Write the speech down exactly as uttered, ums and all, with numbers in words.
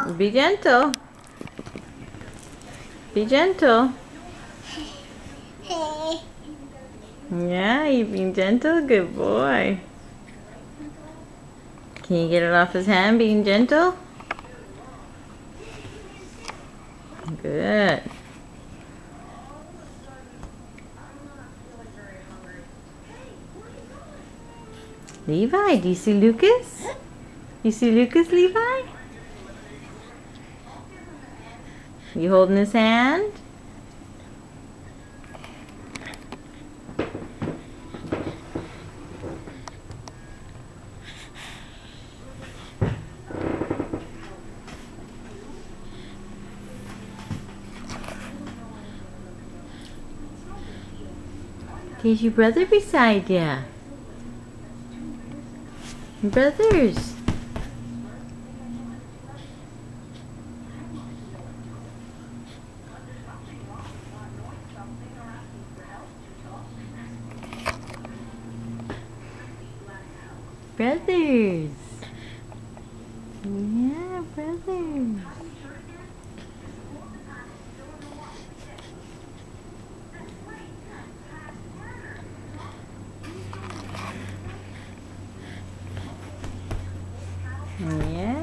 Be gentle. Be gentle. Yeah, you being gentle? Good boy. Can you get it off his hand being gentle? Good. Levi, do you see Lucas? You see Lucas, Levi? You holding his hand? There's your brother beside you. Brothers. Brothers. Yeah, brothers. Yeah.